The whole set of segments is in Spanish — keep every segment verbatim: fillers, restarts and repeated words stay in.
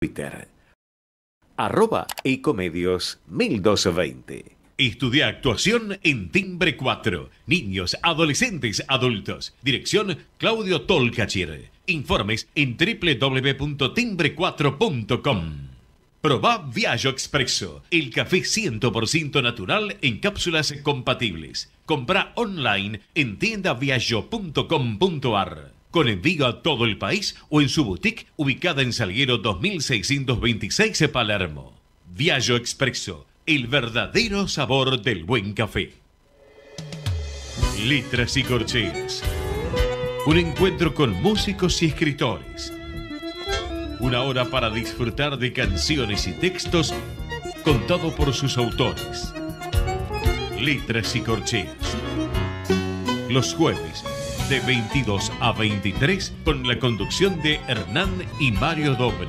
Twitter. Arroba Ecomedios mil doscientos veinte. Estudia actuación en Timbre cuatro. Niños, adolescentes, adultos. Dirección Claudio Tolcachir. Informes en doble u doble u doble u punto timbre cuatro punto com. Probá Viaggio Expresso, el café cien por ciento natural en cápsulas compatibles. Comprá online en tienda viaggio punto com punto ar. Con envío a todo el país o en su boutique ubicada en Salguero dos mil seiscientos veintiséis, Palermo. Viaggio Expresso, el verdadero sabor del buen café. Letras y corcheas. Un encuentro con músicos y escritores. Una hora para disfrutar de canciones y textos contado por sus autores. Letras y corcheas. Los jueves de veintidós a veintitrés con la conducción de Hernán y Mario Dobri.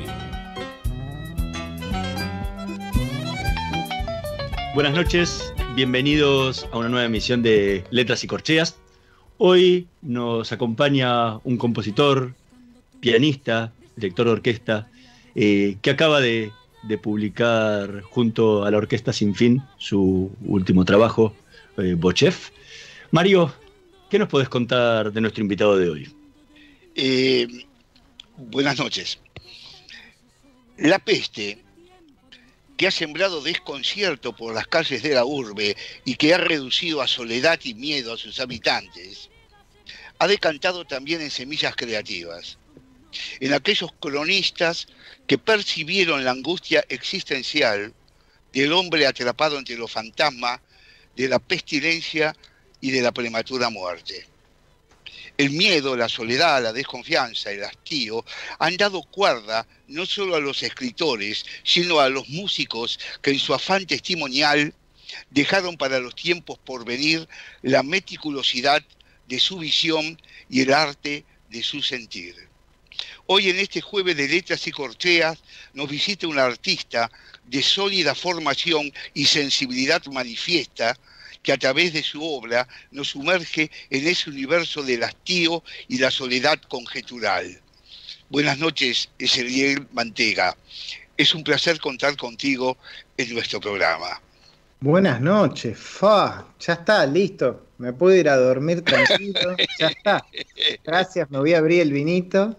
Buenas noches, bienvenidos a una nueva emisión de Letras y Corcheas. Hoy nos acompaña un compositor, pianista, director de orquesta, eh, que acaba de, de publicar junto a la Orquesta Sin Fin su último trabajo, eh, Bochev. Mario, ¿qué nos podés contar de nuestro invitado de hoy? Eh, buenas noches. La peste, que ha sembrado desconcierto por las calles de la urbe y que ha reducido a soledad y miedo a sus habitantes, ha decantado también en semillas creativas, en aquellos cronistas que percibieron la angustia existencial del hombre atrapado entre los fantasmas de la pestilencia y de la prematura muerte. El miedo, la soledad, la desconfianza, el hastío han dado cuerda no solo a los escritores, sino a los músicos que en su afán testimonial dejaron para los tiempos por venir la meticulosidad de su visión y el arte de su sentir. Hoy en este jueves de Letras y Corcheas nos visita un artista de sólida formación y sensibilidad manifiesta que a través de su obra nos sumerge en ese universo del hastío y la soledad conjetural. Buenas noches, Ezequiel Mantega. Es un placer contar contigo en nuestro programa. Buenas noches, fa, ya está, listo. Me puedo ir a dormir tranquilo, ya está. Gracias, me voy a abrir el vinito.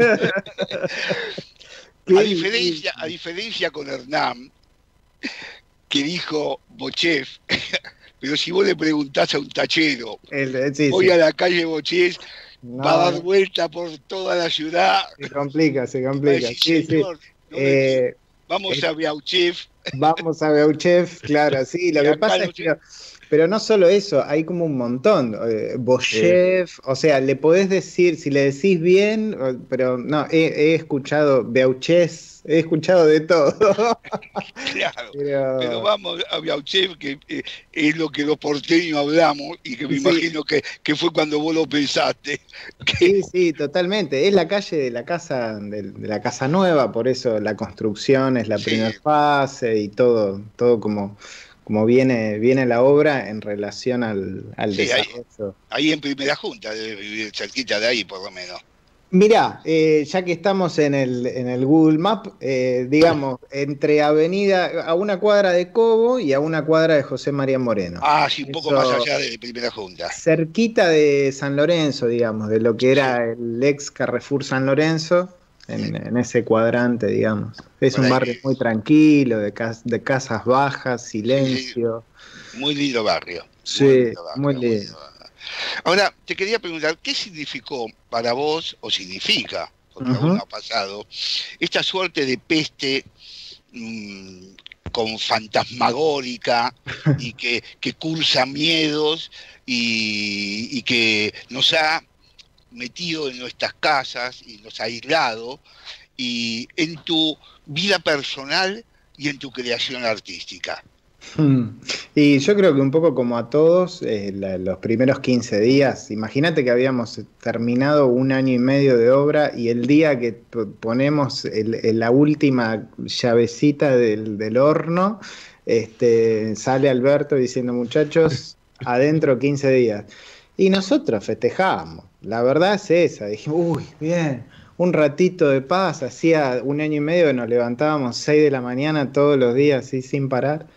A diferencia, a diferencia con Hernán, que dijo Bochev, pero si vos le preguntás a un tachero, el, sí, voy sí. a la calle Bochev, no, va a dar vuelta por toda la ciudad. Se complica, se complica. Decir, sí, señor, sí. No eh, vamos eh, a Beauchev. Vamos a Beauchev, claro, sí. Lo que pasa no es que... Sé. Pero no solo eso, hay como un montón. Eh, Bochev, sí. O sea, le podés decir, si le decís bien, pero no, he, he escuchado Beauchez, he escuchado de todo. Claro, pero, pero vamos a Beauchev, que eh, es lo que los porteños hablamos y que me sí. imagino que, que fue cuando vos lo pensaste. Sí, sí, totalmente. Es la calle de la casa, de, de la casa nueva, por eso la construcción es la sí. primera fase y todo, todo como... como viene, viene la obra en relación al, al sí, desarrollo. Ahí, ahí en Primera Junta, debe vivir cerquita de ahí por lo menos. Mirá, eh, ya que estamos en el, en el Google Map, eh, digamos, entre avenida, a una cuadra de Cobo y a una cuadra de José María Moreno. Ah, sí, un poco Eso, más allá de Primera Junta. Cerquita de San Lorenzo, digamos, de lo que era sí. el ex Carrefour San Lorenzo. En, en ese cuadrante, digamos. Es un barrio muy tranquilo, de, cas de casas bajas, silencio. Sí, muy lindo barrio. Sí, muy lindo. Barrio, muy lindo. Muy lindo. Ahora, te quería preguntar, ¿qué significó para vos, o significa, porque uh-huh. aún no ha pasado, esta suerte de peste mmm, con fantasmagórica y que, que cursa miedos y, y que nos ha metido en nuestras casas y nos ha aislado, y en tu vida personal y en tu creación artística? Hmm. Y yo creo que un poco como a todos, eh, la, los primeros quince días, imagínate que habíamos terminado un año y medio de obra y el día que ponemos el, el, la última llavecita del, del horno, este, sale Alberto diciendo, muchachos, adentro quince días. Y nosotros festejábamos. La verdad es esa, dije, uy, bien, un ratito de paz. Hacía un año y medio que nos levantábamos seis de la mañana todos los días, así sin parar.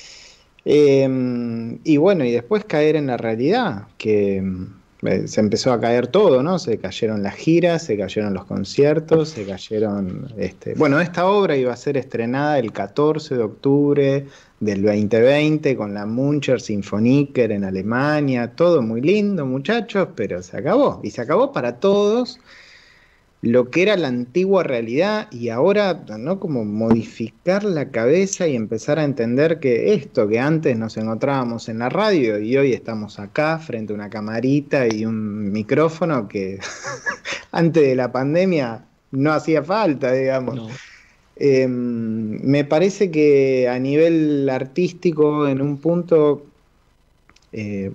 Eh, y bueno, y después caer en la realidad, que eh, se empezó a caer todo, ¿no? Se cayeron las giras, se cayeron los conciertos, se cayeron... Este, bueno, esta obra iba a ser estrenada el catorce de octubre del veinte veinte con la Muncher Sinfoniker en Alemania, todo muy lindo, muchachos, pero se acabó. Y se acabó para todos lo que era la antigua realidad, y ahora, ¿no? Como modificar la cabeza y empezar a entender que esto que antes nos encontrábamos en la radio y hoy estamos acá frente a una camarita y un micrófono que antes de la pandemia no hacía falta, digamos. No. Eh, me parece que a nivel artístico, en un punto, eh,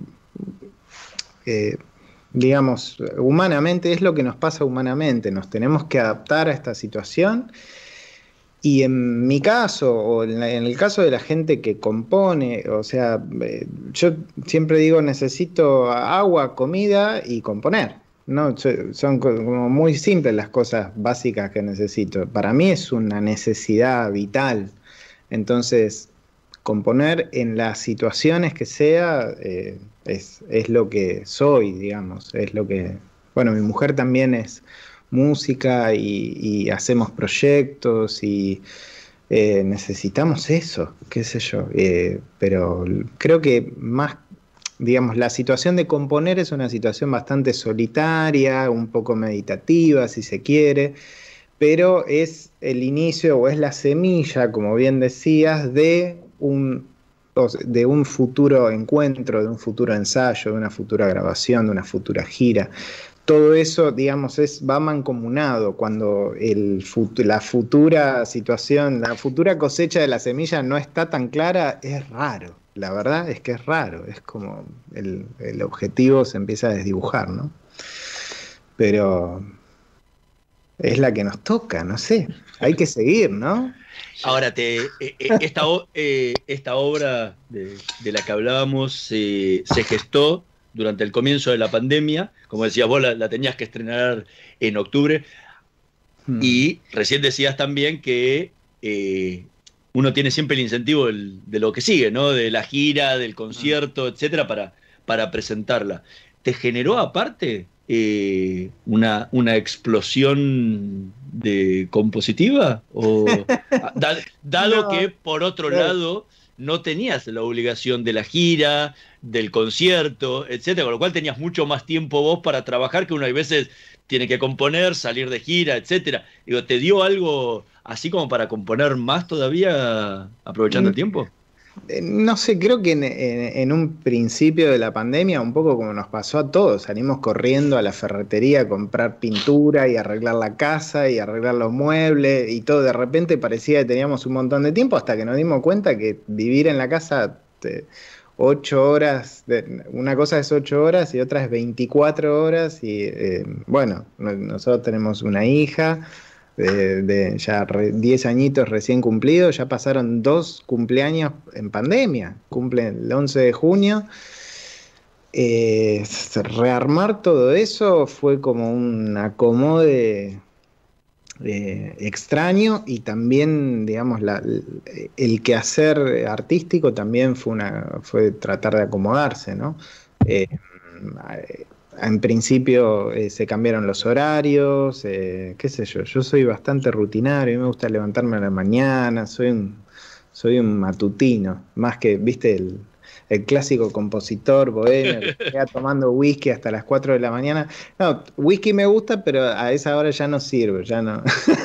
eh, digamos, humanamente, es lo que nos pasa humanamente, nos tenemos que adaptar a esta situación, y en mi caso, o en, la, en el caso de la gente que compone, o sea, eh, yo siempre digo, necesito agua, comida y componer, ¿no? Son como muy simples las cosas básicas que necesito. Para mí es una necesidad vital. Entonces, componer en las situaciones que sea eh, es, es lo que soy, digamos. Es lo que... Bueno, mi mujer también es música y, y hacemos proyectos y eh, necesitamos eso, qué sé yo. Eh, pero creo que más... Digamos, la situación de componer es una situación bastante solitaria, un poco meditativa, si se quiere, pero es el inicio o es la semilla, como bien decías, de un, de un futuro encuentro, de un futuro ensayo, de una futura grabación, de una futura gira. Todo eso, digamos, es, va mancomunado. Cuando el, la futura situación, la futura cosecha de la semilla no está tan clara, es raro. La verdad es que es raro, es como el, el objetivo se empieza a desdibujar, ¿no? Pero es la que nos toca, no sé, hay que seguir, ¿no? Ahora, te, eh, esta, eh, esta obra de, de la que hablábamos eh, se gestó durante el comienzo de la pandemia, como decías vos, la, la tenías que estrenar en octubre, hmm. y recién decías también que... Eh, uno tiene siempre el incentivo del, de lo que sigue, ¿no? De la gira, del concierto, etcétera, para, para presentarla. ¿Te generó aparte eh, una, una explosión de compositiva? O, da, dado no, que, por otro no. lado, no tenías la obligación de la gira, del concierto, etcétera, con lo cual tenías mucho más tiempo vos para trabajar, que uno a veces tiene que componer, salir de gira, etcétera. Digo, ¿te dio algo así como para componer más todavía aprovechando el tiempo? No sé, creo que en, en, en un principio de la pandemia, un poco como nos pasó a todos, salimos corriendo a la ferretería a comprar pintura y arreglar la casa y arreglar los muebles y todo. De repente parecía que teníamos un montón de tiempo, hasta que nos dimos cuenta que vivir en la casa... Te, ocho horas, de, una cosa es ocho horas y otra es veinticuatro horas, y eh, bueno, nosotros tenemos una hija de, de ya re, diez añitos recién cumplidos, ya pasaron dos cumpleaños en pandemia, cumplen el once de junio, eh, rearmar todo eso fue como un acomode Eh, extraño, y también, digamos, la, el quehacer artístico también fue, una, fue tratar de acomodarse, ¿no? Eh, en principio eh, se cambiaron los horarios, eh, qué sé yo, yo soy bastante rutinario, a mí me gusta levantarme a la mañana, soy un, soy un matutino, más que, viste, el... el clásico compositor bohemio que queda tomando whisky hasta las cuatro de la mañana. No, whisky me gusta, pero a esa hora ya no sirve, ya no.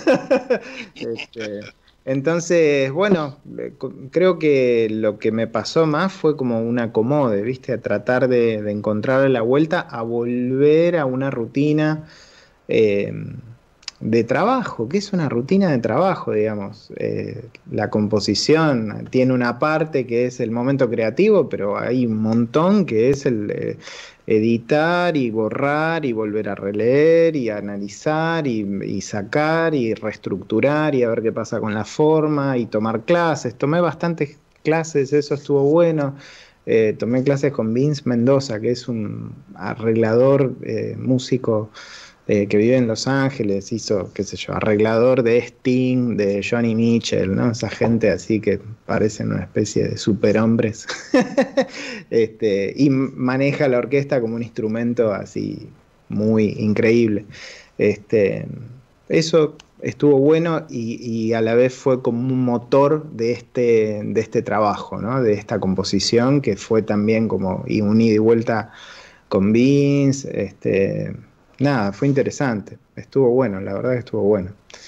este, entonces, bueno, creo que lo que me pasó más fue como un acomode, ¿viste? A tratar de, de encontrarle la vuelta, a volver a una rutina eh, de trabajo, que es una rutina de trabajo, digamos. Eh, la composición tiene una parte que es el momento creativo, pero hay un montón que es el eh, editar y borrar y volver a releer y analizar y, y sacar y reestructurar y a ver qué pasa con la forma y tomar clases. Tomé bastantes clases, eso estuvo bueno. Eh, tomé clases con Vince Mendoza, que es un arreglador, eh, músico eh, que vive en Los Ángeles, hizo, qué sé yo, arreglador de Sting, de Johnny Mitchell, ¿no? Esa gente así que parecen una especie de superhombres. este, y maneja la orquesta como un instrumento así muy increíble. Este, eso estuvo bueno y, y a la vez fue como un motor de este, de este trabajo, ¿no? De esta composición que fue también como y un ida y vuelta con Vince. Este, nada, fue interesante, estuvo bueno, la verdad que estuvo bueno.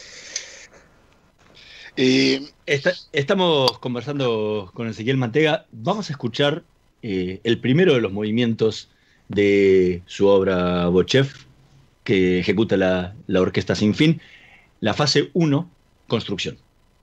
Eh, Está, estamos conversando con Ezequiel Mantega. Vamos a escuchar eh, el primero de los movimientos de su obra Bochev, que ejecuta la, la Orquesta Sin Fin, la fase uno, Construcción.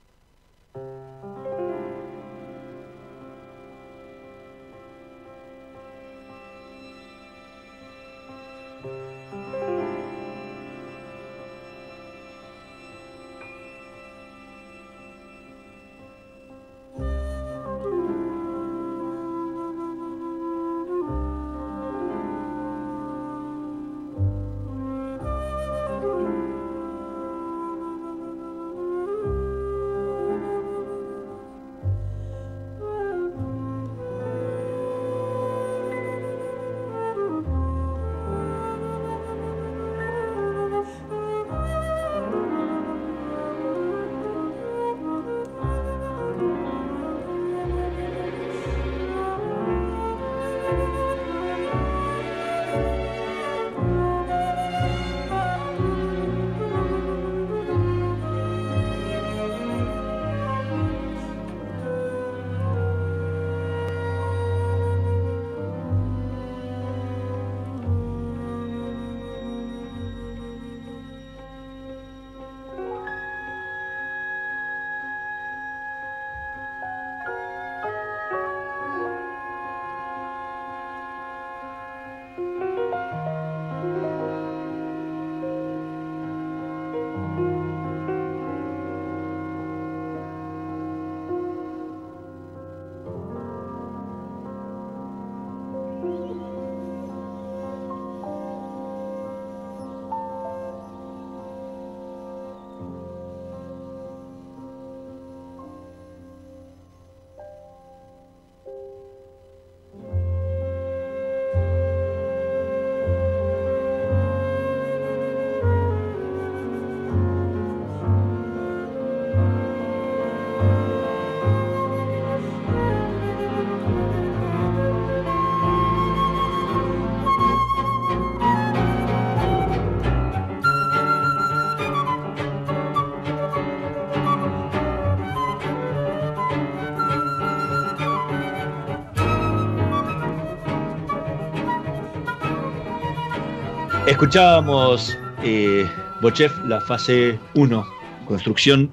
Escuchábamos eh, Bochev, la fase uno, Construcción,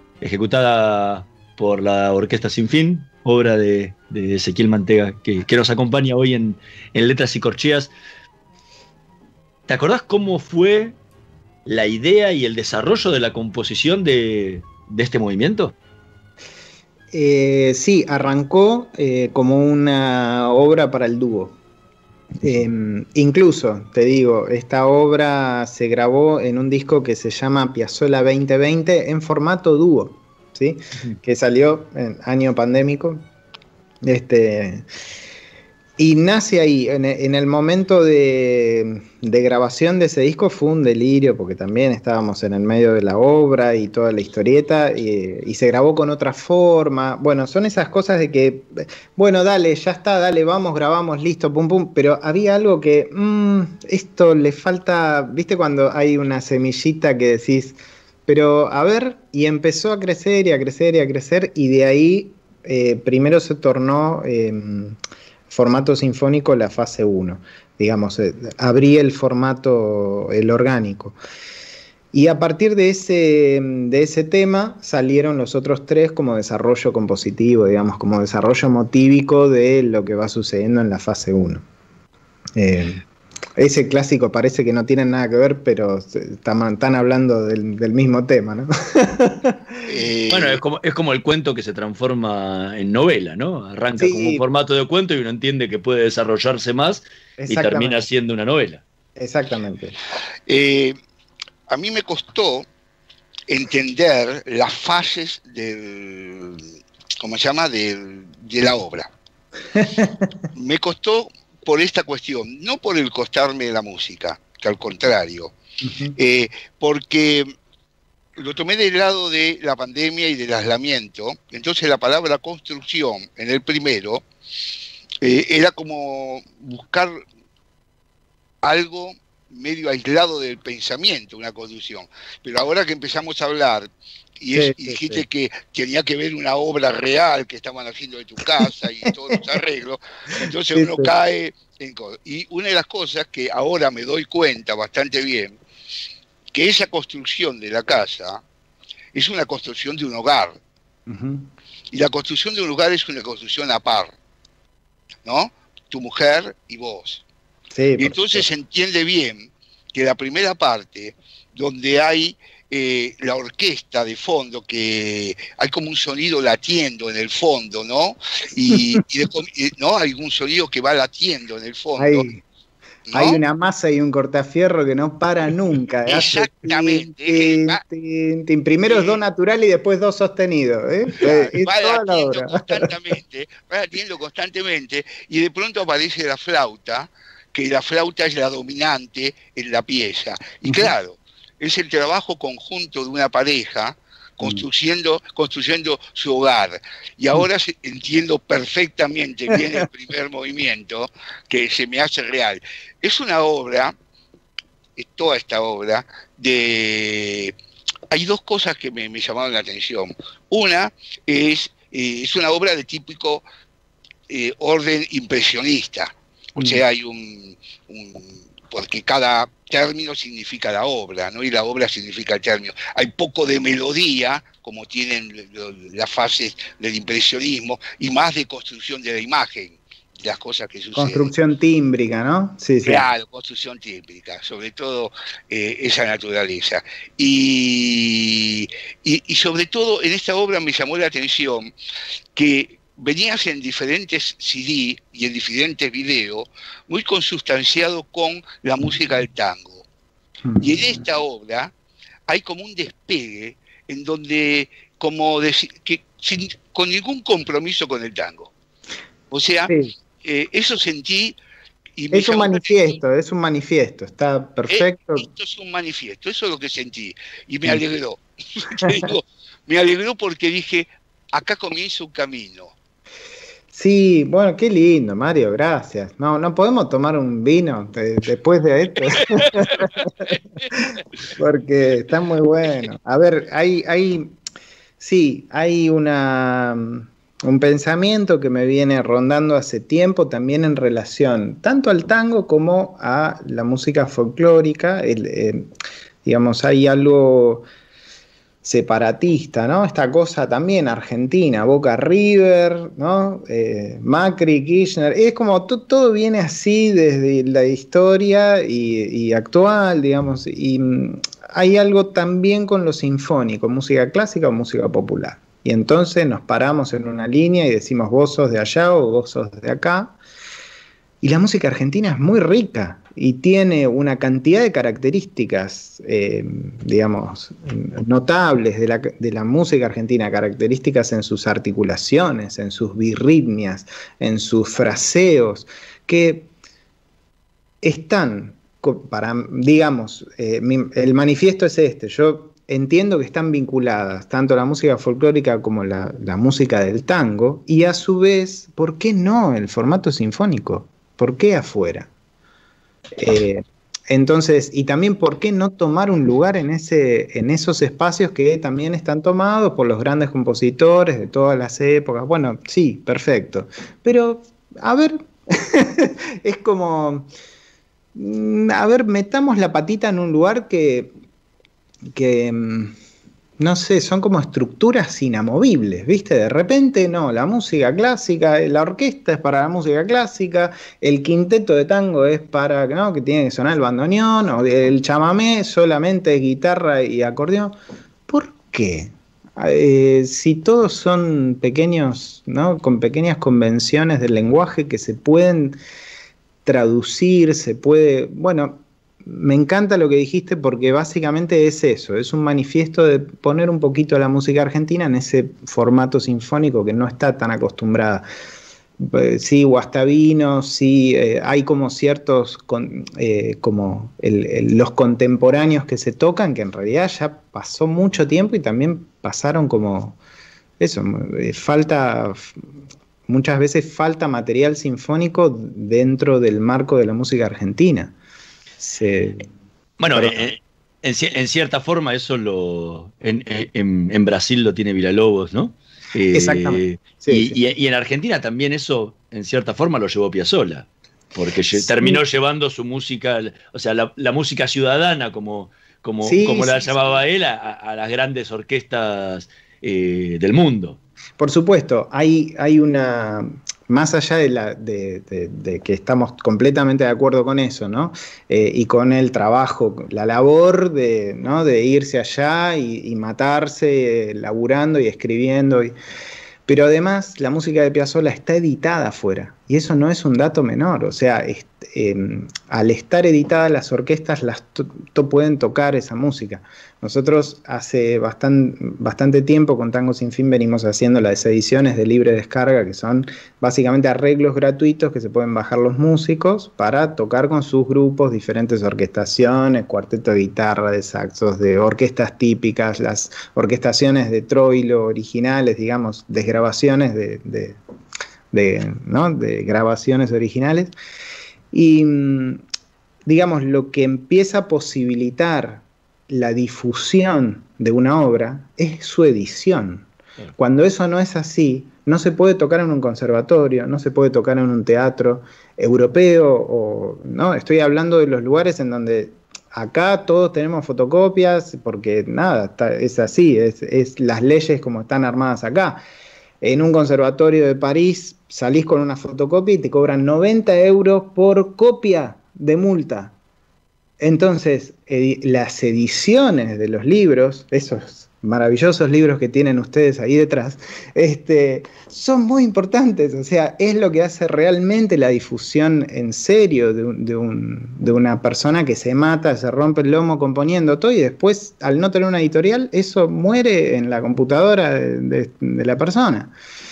ejecutada por la Orquesta Sin Fin, obra de, de Ezequiel Mantega, que, que nos acompaña hoy en, en Letras y Corcheas. ¿Te acordás cómo fue la idea y el desarrollo de la composición de, de este movimiento? Eh, sí, arrancó eh, como una obra para el dúo. Eh, incluso, te digo, esta obra se grabó en un disco que se llama Piazzolla veinte veinte en formato dúo, ¿sí? Uh-huh. Que salió en año pandémico. Este, y nace ahí, en, en el momento de, de grabación de ese disco fue un delirio, porque también estábamos en el medio de la obra y toda la historieta, y, y se grabó con otra forma. Bueno, son esas cosas de que, bueno, dale, ya está, dale, vamos, grabamos, listo, pum, pum, pero había algo que, mmm, esto le falta, ¿viste cuando hay una semillita que decís, pero a ver, y empezó a crecer y a crecer y a crecer, y de ahí eh, primero se tornó Eh, formato sinfónico la fase uno, digamos, eh, abrí el formato, el orgánico. Y a partir de ese, de ese tema salieron los otros tres como desarrollo compositivo, digamos, como desarrollo motívico de lo que va sucediendo en la fase uno. Eh, ese clásico parece que no tienen nada que ver, pero están, están hablando del, del mismo tema, ¿no? Eh, bueno, es como, es como el cuento que se transforma en novela, ¿no? Arranca sí, como un formato de cuento y uno entiende que puede desarrollarse más y termina siendo una novela. Exactamente. Eh, a mí me costó entender las fases del, ¿cómo se llama?, de, de la obra. Me costó por esta cuestión, no por el costarme de la música, que al contrario, uh-huh. eh, porque lo tomé del lado de la pandemia y del aislamiento. Entonces la palabra construcción en el primero eh, era como buscar algo medio aislado del pensamiento, una construcción. Pero ahora que empezamos a hablar y, es, sí, y dijiste sí, sí. que tenía que ver una obra real que estaban haciendo de tu casa y todos los arreglos, entonces sí, uno sí. cae en cosas. Y una de las cosas que ahora me doy cuenta bastante bien, que esa construcción de la casa es una construcción de un hogar. Uh-huh. Y la construcción de un hogar es una construcción a par, ¿no? Tu mujer y vos. Sí, y entonces se entiende bien que la primera parte, donde hay eh, la orquesta de fondo, que hay como un sonido latiendo en el fondo, ¿no? Y, y de, ¿no? Hay un sonido que va latiendo en el fondo. Hay, ¿no? Hay una masa y un cortafierro que no para nunca. Exactamente. Tin, tin, tin. Primero es do natural y después do sostenido. ¿eh? Claro, va latiendo constantemente, va latiendo constantemente, y de pronto aparece la flauta, que la flauta es la dominante en la pieza. Y claro, es el trabajo conjunto de una pareja construyendo, construyendo su hogar. Y ahora entiendo perfectamente bien el primer movimiento, que se me hace real. Es una obra, es toda esta obra, de... Hay dos cosas que me, me llamaron la atención. Una es, eh, es una obra de típico eh, orden impresionista. O sea, hay un, un... porque cada término significa la obra, ¿no? Y la obra significa el término. Hay poco de melodía, como tienen las fases del impresionismo, y más de construcción de la imagen, de las cosas que suceden. Construcción tímbrica, ¿no? Sí, sí. Claro, construcción tímbrica, sobre todo eh, esa naturaleza. Y, y, y sobre todo en esta obra me llamó la atención que venías en diferentes C D y en diferentes videos, muy consustanciado con la música del tango. Y en esta obra hay como un despegue en donde, como decir, que sin, con ningún compromiso con el tango. O sea, sí. eh, eso sentí. Y me es un manifiesto, es un manifiesto, está perfecto. Eh, esto es un manifiesto, eso es lo que sentí. Y me alegró. Te digo, me alegró porque dije, acá comienza un camino. Sí, bueno, qué lindo, Mario, gracias. No, no podemos tomar un vino de, después de esto. Porque está muy bueno. A ver, hay, hay, sí, hay una, un pensamiento que me viene rondando hace tiempo también en relación tanto al tango como a la música folclórica. El, eh, digamos, hay algo separatista, ¿no? Esta cosa también argentina, Boca River, ¿no? Eh, Macri, Kirchner, es como to, todo viene así desde la historia y, y actual, digamos, y mm, hay algo también con lo sinfónico, música clásica o música popular. Y entonces nos paramos en una línea y decimos vos sos de allá o vos sos de acá. Y la música argentina es muy rica y tiene una cantidad de características, eh, digamos, notables de la, de la música argentina, características en sus articulaciones, en sus birritmias, en sus fraseos, que están, para, digamos, eh, el manifiesto es este, yo entiendo que están vinculadas tanto la música folclórica como la, la música del tango, y a su vez, ¿por qué no el formato sinfónico? ¿Por qué afuera? Eh, entonces, y también, ¿por qué no tomar un lugar en, ese, en esos espacios que también están tomados por los grandes compositores de todas las épocas? Bueno, sí, perfecto. Pero, a ver, es como, a ver, metamos la patita en un lugar que, que no sé, son como estructuras inamovibles, ¿viste? De repente, no, la música clásica, la orquesta es para la música clásica, el quinteto de tango es para, ¿no? Que tiene que sonar el bandoneón, o el chamamé solamente es guitarra y acordeón. ¿Por qué? Eh, si todos son pequeños, ¿no? Con pequeñas convenciones del lenguaje que se pueden traducir, se puede, bueno... me encanta lo que dijiste porque básicamente es eso, es un manifiesto de poner un poquito la música argentina en ese formato sinfónico que no está tan acostumbrada. Sí, Guastavino, sí, eh, hay como ciertos, con, eh, como el, el, los contemporáneos que se tocan, que en realidad ya pasó mucho tiempo y también pasaron como, eso, eh, falta, muchas veces falta material sinfónico dentro del marco de la música argentina. Se, bueno, pero, en, en, en cierta forma eso lo, en, en, en Brasil lo tiene Villalobos, ¿no? Eh, Exactamente. Sí, y, sí. Y, y en Argentina también eso, en cierta forma, lo llevó Piazzolla, porque sí. terminó llevando su música, o sea, la, la música ciudadana, como, como, sí, como la sí, llamaba sí. él, a, a las grandes orquestas eh, del mundo. Por supuesto, hay, hay una, más allá de, la, de, de, de que estamos completamente de acuerdo con eso, ¿no? Eh, y con el trabajo, la labor de, ¿no? de irse allá y, y matarse, eh, laburando y escribiendo. Y, pero además la música de Piazzolla está editada afuera, y eso no es un dato menor, o sea, est, eh, al estar editada las orquestas las to to pueden tocar esa música. Nosotros hace bastan, bastante tiempo con Tango Sin Fin venimos haciendo las ediciones de libre descarga, que son básicamente arreglos gratuitos que se pueden bajar los músicos para tocar con sus grupos, diferentes orquestaciones, cuarteto de guitarra, de saxos, de orquestas típicas, las orquestaciones de Troilo originales, digamos, desgrabaciones de, de, de, ¿no? de grabaciones originales. Y, digamos, lo que empieza a posibilitar la difusión de una obra es su edición. Cuando eso no es así, no se puede tocar en un conservatorio, no se puede tocar en un teatro europeo, o, ¿no? Estoy hablando de los lugares en donde acá todos tenemos fotocopias, porque nada, está, es así, es, es las leyes como están armadas acá. En un conservatorio de París salís con una fotocopia y te cobran noventa euros por copia de multa. Entonces, edi las ediciones de los libros, esos maravillosos libros que tienen ustedes ahí detrás, este, son muy importantes. O sea, es lo que hace realmente la difusión en serio de, un, de, un, de una persona que se mata, se rompe el lomo componiendo todo y después, al no tener una editorial, eso muere en la computadora de, de, de la persona.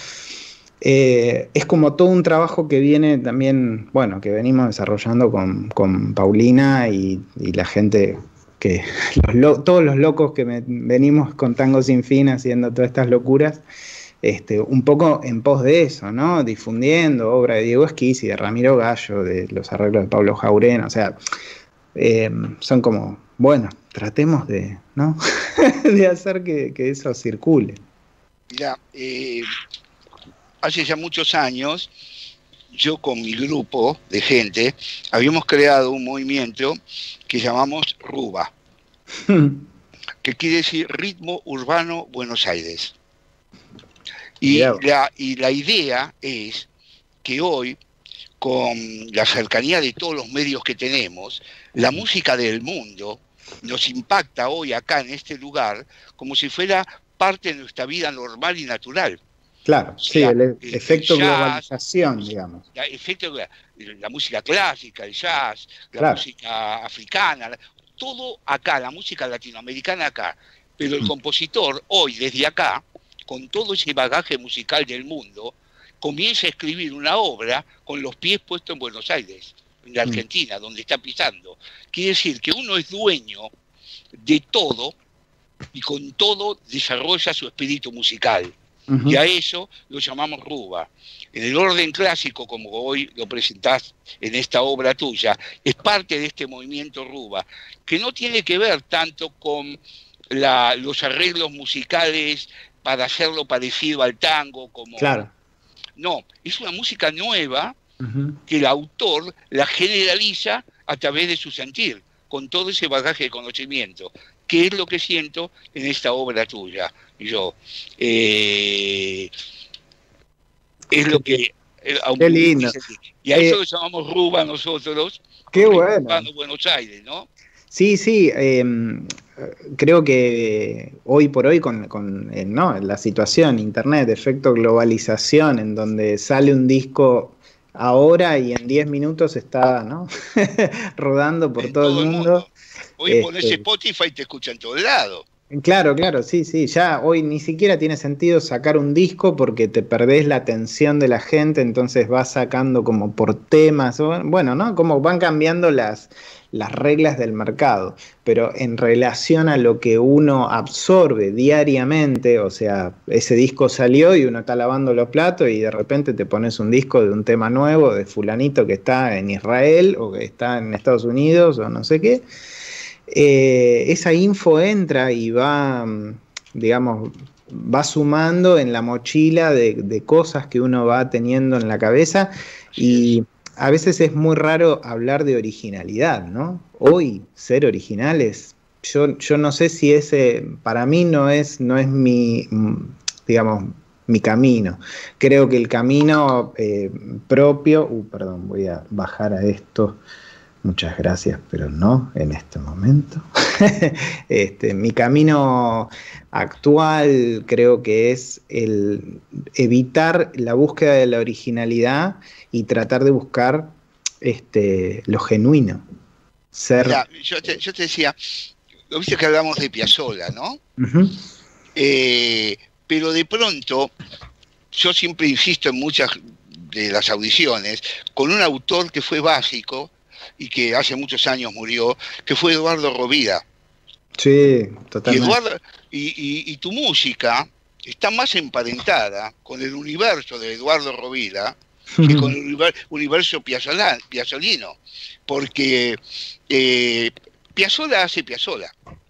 Eh, es como todo un trabajo que viene también, bueno, que venimos desarrollando con, con Paulina y, y la gente, que los lo, todos los locos que me, venimos con Tango Sin Fin haciendo todas estas locuras, este, un poco en pos de eso, ¿no? Difundiendo obra de Diego Esquisi, de Ramiro Gallo, de los arreglos de Pablo Jaurén, o sea, eh, son como, bueno, tratemos de, ¿no? de hacer que, que eso circule. Mira, eh... hace ya muchos años, yo con mi grupo de gente, habíamos creado un movimiento que llamamos RUBA, que quiere decir Ritmo Urbano Buenos Aires. Y la, y la idea es que hoy, con la cercanía de todos los medios que tenemos, la música del mundo nos impacta hoy acá en este lugar como si fuera parte de nuestra vida normal y natural. Claro, o sea, sí, el, el efecto el jazz, globalización, digamos. La, efecto, la, la música clásica, el jazz, la claro. música africana, todo acá, la música latinoamericana acá. Pero el mm. compositor hoy, desde acá, con todo ese bagaje musical del mundo, comienza a escribir una obra con los pies puestos en Buenos Aires, en la Argentina, mm. donde está pisando. Quiere decir que uno es dueño de todo y con todo desarrolla su espíritu musical. Uh-huh. Y a eso lo llamamos RUBA. En el orden clásico, como hoy lo presentás en esta obra tuya, es parte de este movimiento RUBA, que no tiene que ver tanto con la, los arreglos musicales para hacerlo parecido al tango, como... Claro. No, es una música nueva uh-huh. que el autor la generaliza a través de su sentir, con todo ese bagaje de conocimiento. ¿Qué es lo que siento en esta obra tuya? Yo, eh, es lo que... Eh, Qué lindo. Y a eso eh, lo llamamos RUBA nosotros. Qué bueno. Buenos Aires, ¿no? Sí, sí. Eh, creo que hoy por hoy con, con eh, ¿no? la situación, internet, efecto globalización, en donde sale un disco ahora y en diez minutos está, ¿no? rodando por todo, todo el mundo. mundo. Hoy este, pones Spotify y te escucha en todo lado. Claro, claro, sí, sí, ya hoy ni siquiera tiene sentido sacar un disco porque te perdés la atención de la gente, entonces vas sacando como por temas, bueno, ¿no? Como van cambiando las, las reglas del mercado, pero en relación a lo que uno absorbe diariamente, o sea, ese disco salió y uno está lavando los platos y de repente te pones un disco de un tema nuevo de fulanito que está en Israel o que está en Estados Unidos o no sé qué. Eh, esa info entra y va, digamos, va sumando en la mochila de, de cosas que uno va teniendo en la cabeza y a veces es muy raro hablar de originalidad, ¿no? Hoy ser originales, yo, yo no sé si ese, para mí no es, no es mi, digamos, mi camino. Creo que el camino eh, propio, uh, perdón, voy a bajar a esto. Muchas gracias, pero no en este momento. este, mi camino actual creo que es el evitar la búsqueda de la originalidad y tratar de buscar este, lo genuino. Ser... Mirá, yo, te, yo te decía, lo viste que hablamos de Piazzolla, ¿no? Uh-huh. eh, pero de pronto, yo siempre insisto en muchas de las audiciones, con un autor que fue básico, y que hace muchos años murió, que fue Eduardo Rovira. Sí, totalmente. Y, Eduardo, y, y, y tu música está más emparentada con el universo de Eduardo Rovira que con el universo piazzolla, piazzolino, porque eh, Piazzolla hace Piazzolla.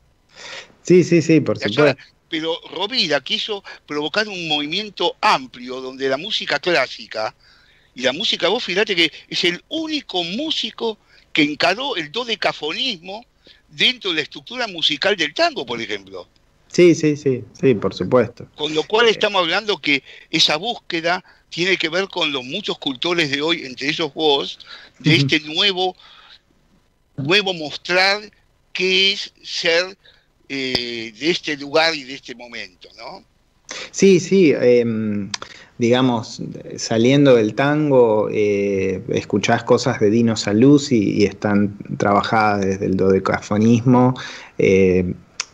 Sí, sí, sí, por Piazzolla, supuesto. Pero Rovira quiso provocar un movimiento amplio donde la música clásica, y la música, vos fíjate que es el único músico que encaró el dodecafonismo dentro de la estructura musical del tango, por ejemplo. Sí, sí, sí, sí, por supuesto. Con lo cual estamos hablando que esa búsqueda tiene que ver con los muchos cultores de hoy, entre ellos vos, de uh-huh. este nuevo, nuevo mostrar qué es ser eh, de este lugar y de este momento, ¿no? Sí, sí, eh, digamos, saliendo del tango, eh, escuchás cosas de Dino Saluzzi y están trabajadas desde el dodecafonismo, eh,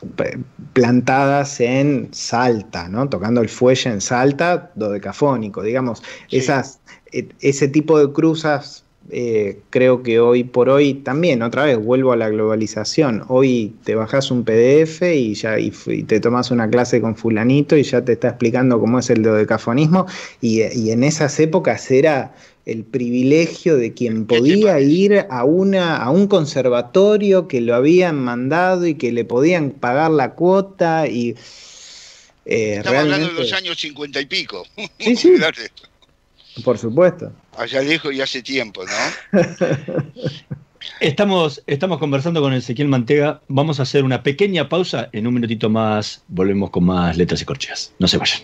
plantadas en Salta, ¿no? Tocando el fuelle en Salta, dodecafónico, digamos, sí. esas, ese tipo de cruzas. Eh, creo que hoy por hoy también, otra vez, vuelvo a la globalización. Hoy te bajás un P D F y ya y, y te tomas una clase con fulanito y ya te está explicando cómo es el dodecafonismo. Y, y en esas épocas era el privilegio de quien podía ir a, una, a un conservatorio que lo habían mandado y que le podían pagar la cuota. Y eh, Estamos realmente... hablando de los años cincuenta y pico. Sí, sí. Por supuesto. Allá lejos y hace tiempo, ¿no? Estamos, estamos conversando con Ezequiel Mantega. Vamos a hacer una pequeña pausa. En un minutito más volvemos con más Letras y Corcheas. No se vayan.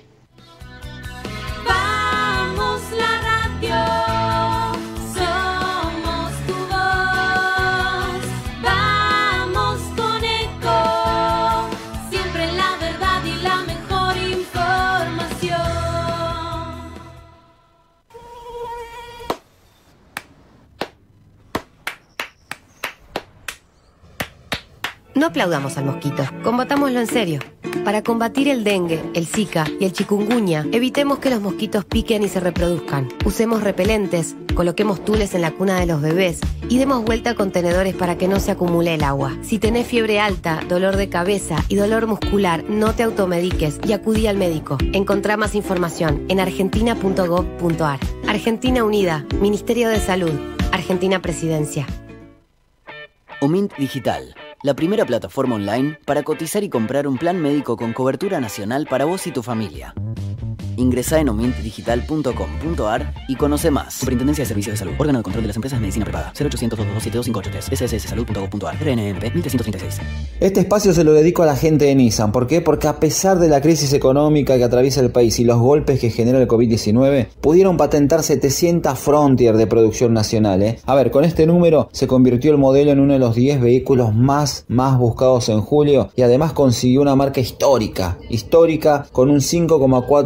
Vamos la radio, somos tu voz. Vamos con Eco, siempre la verdad y la mejor información. No aplaudamos al mosquito, combatámoslo en serio. Para combatir el dengue, el zika y el chikungunya, evitemos que los mosquitos piquen y se reproduzcan. Usemos repelentes, coloquemos tules en la cuna de los bebés y demos vuelta a contenedores para que no se acumule el agua. Si tenés fiebre alta, dolor de cabeza y dolor muscular, no te automediques y acudí al médico. Encontrá más información en argentina punto gov punto ar. Argentina Unida, Ministerio de Salud, Argentina Presidencia. Omint Digital, la primera plataforma online para cotizar y comprar un plan médico con cobertura nacional para vos y tu familia. Ingresá en omint digital punto com punto ar y conoce más. Superintendencia de Servicios de Salud. Órgano de Control de las Empresas de Medicina Privada. cero ochocientos, dos dos siete, dos cinco ocho tres. ese ese ese salud punto gov punto ar. R N M P mil trescientos treinta y seis. Este espacio se lo dedico a la gente de Nissan. ¿Por qué? Porque a pesar de la crisis económica que atraviesa el país y los golpes que generó el covid diecinueve, pudieron patentar setecientas Frontier de producción nacional. ¿eh? A ver, con este número se convirtió el modelo en uno de los diez vehículos más, más buscados en julio y además consiguió una marca histórica, histórica con un cinco coma cuatro por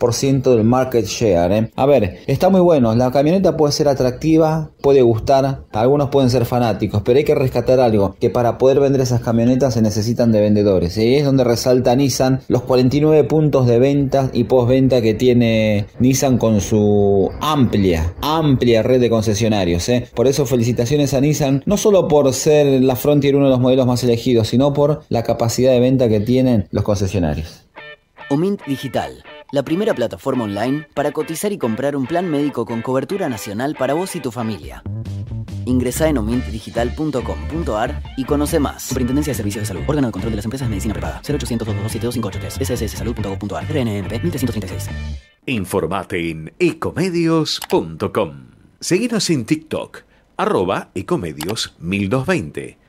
por ciento del market share. ¿eh? A ver, está muy bueno. La camioneta puede ser atractiva, puede gustar, algunos pueden ser fanáticos, pero hay que rescatar algo, que para poder vender esas camionetas se necesitan de vendedores. Y es donde resalta Nissan los cuarenta y nueve puntos de venta y postventa que tiene Nissan con su amplia, amplia red de concesionarios. ¿eh? Por eso felicitaciones a Nissan, no solo por ser la Frontier uno de los modelos más elegidos, sino por la capacidad de venta que tienen los concesionarios. Omint Digital, la primera plataforma online para cotizar y comprar un plan médico con cobertura nacional para vos y tu familia. Ingresá en omint digital punto com punto a r y conoce más. Superintendencia de Servicios de Salud. Órgano de Control de las Empresas de Medicina Privada. cero ochocientos, dos dos dos, siete dos cinco ocho tres. s s s salud punto gov punto a r. R N M P mil trescientos treinta y seis. Informate en ecomedios punto com. Seguinos en TikTok, arroba ecomedios mil doscientos veinte.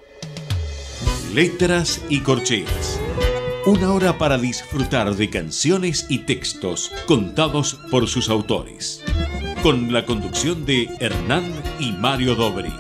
Letras y corcheas. Una hora para disfrutar de canciones y textos contados por sus autores. Con la conducción de Hernán y Mario Dobri.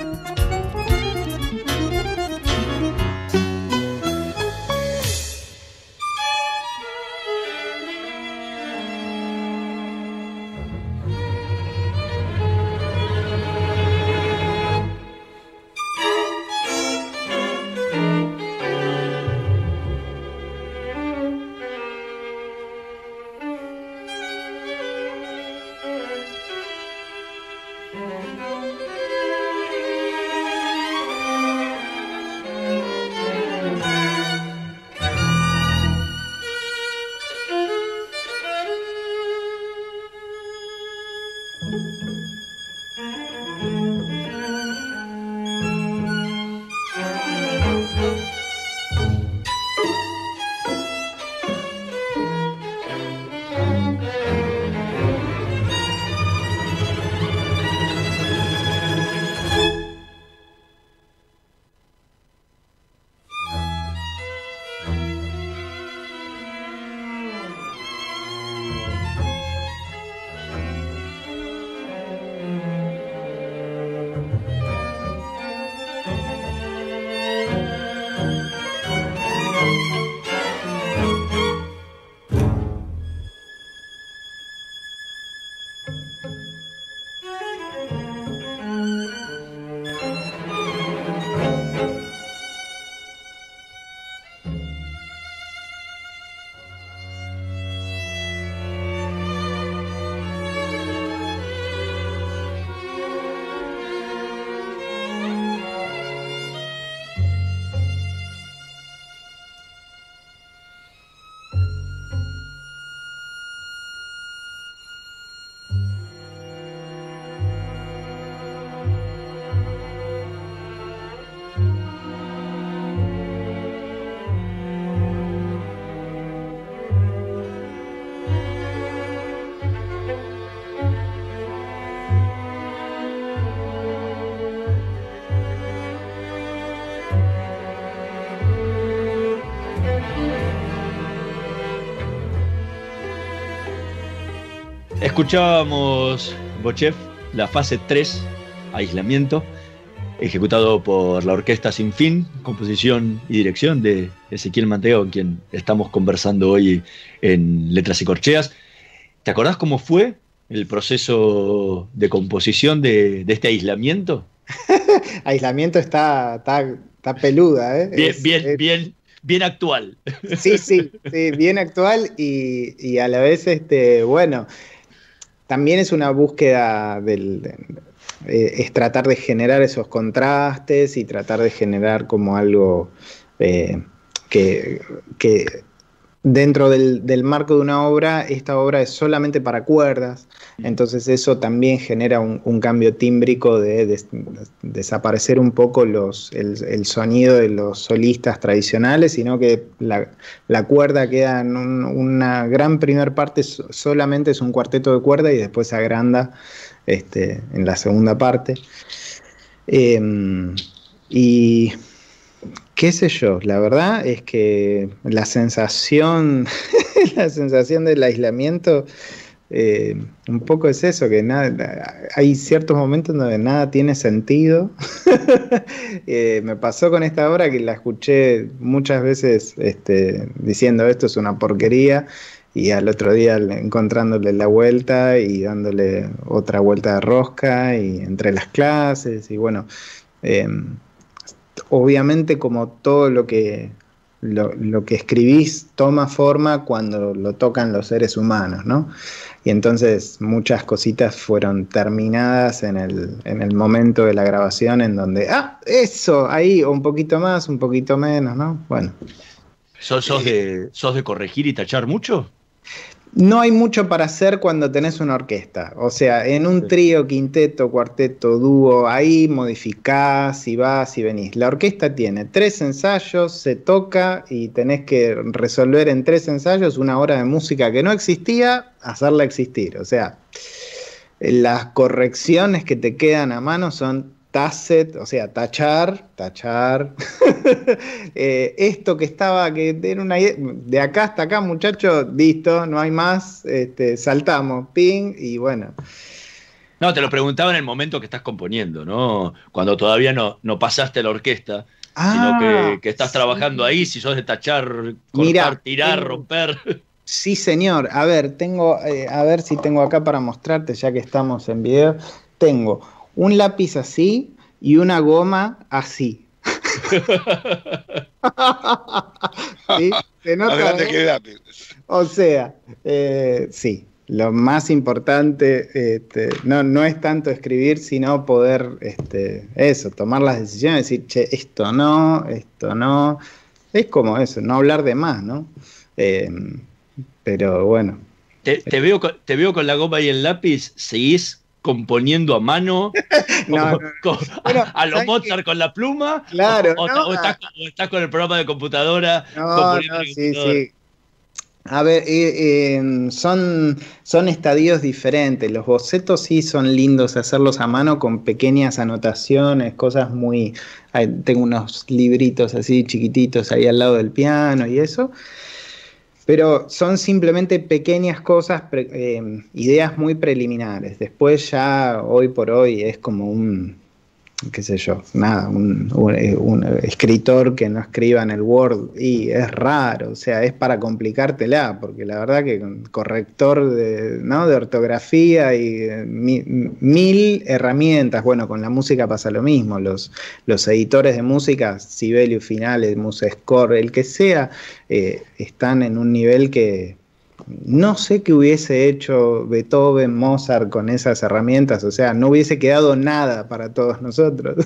Escuchábamos Bochev, la fase tres, aislamiento, ejecutado por la Orquesta Sin Fin, composición y dirección de Ezequiel Mantega, con quien estamos conversando hoy en Letras y Corcheas. ¿Te acordás cómo fue el proceso de composición de, de este aislamiento? Aislamiento está, está, está peluda, ¿eh? Bien, es, bien, es... bien. Bien actual. Sí, sí, sí, bien actual y, y a la vez, este, bueno, también es una búsqueda del, de, eh, es tratar de generar esos contrastes y tratar de generar como algo eh, que, que dentro del, del marco de una obra, esta obra es solamente para cuerdas, entonces eso también genera un, un cambio tímbrico de, de, de desaparecer un poco los, el, el sonido de los solistas tradicionales, sino que la, la cuerda queda en un, una gran primer parte, solamente es un cuarteto de cuerda y después se agranda este, en la segunda parte. Eh, y... qué sé yo, la verdad es que la sensación, la sensación del aislamiento, eh, un poco es eso, que nada, hay ciertos momentos donde nada tiene sentido. eh, me pasó con esta obra que la escuché muchas veces este, diciendo esto es una porquería, y al otro día encontrándole la vuelta y dándole otra vuelta de rosca y entre las clases y bueno, eh, obviamente como todo lo que lo, lo que escribís toma forma cuando lo tocan los seres humanos, ¿no? Y entonces muchas cositas fueron terminadas en el, en el momento de la grabación en donde, ah, eso, ahí, un poquito más, un poquito menos, ¿no? Bueno. ¿Sos, sos, de, ¿Sos de corregir y tachar mucho? No hay mucho para hacer cuando tenés una orquesta. O sea, en un trío, quinteto, cuarteto, dúo, ahí modificás y vas y venís. La orquesta tiene tres ensayos, se toca y tenés que resolver en tres ensayos una hora de música que no existía, hacerla existir. O sea, las correcciones que te quedan a mano son tacet, o sea, tachar, tachar. eh, esto que estaba, que era una idea, de acá hasta acá, muchachos, listo, no hay más, este, saltamos, ping, y bueno. No, te lo preguntaba en el momento que estás componiendo, ¿no? Cuando todavía no, no pasaste a la orquesta, ah, sino que, que estás sí. trabajando ahí, si sos de tachar, cortar, Mirá, tirar, tengo... romper. Sí, señor. A ver, tengo, eh, a ver si tengo acá para mostrarte, ya que estamos en video. Tengo un lápiz así y una goma así. ¿Sí? ¿Se nota? Eh? O sea, eh, sí, lo más importante este, no, no es tanto escribir, sino poder, este, eso, tomar las decisiones, decir, che, esto no, esto no. Es como eso, no hablar de más, ¿no? Eh, pero bueno. Te, te, veo con, te veo con la goma y el lápiz, seguís componiendo a mano, no, como, no, con, bueno, a, a lo Mozart que... con la pluma, claro, o, no, o, o, estás, o estás con el programa de computadora. No, no, sí, sí. A ver, eh, eh, son, son estadios diferentes. Los bocetos sí son lindos hacerlos a mano con pequeñas anotaciones, cosas muy... Tengo unos libritos así chiquititos ahí al lado del piano y eso. Pero son simplemente pequeñas cosas, pre, eh, ideas muy preliminares. Después ya, hoy por hoy, es como un, qué sé yo, nada, un, un, un escritor que no escriba en el Word, y es raro, o sea, es para complicártela, porque la verdad que con corrector de, ¿no? de ortografía y mi, mil herramientas, bueno, con la música pasa lo mismo, los, los editores de música, Sibelius Finales, MuseScore, el que sea, eh, están en un nivel que... No sé qué hubiese hecho Beethoven, Mozart con esas herramientas, o sea, no hubiese quedado nada para todos nosotros.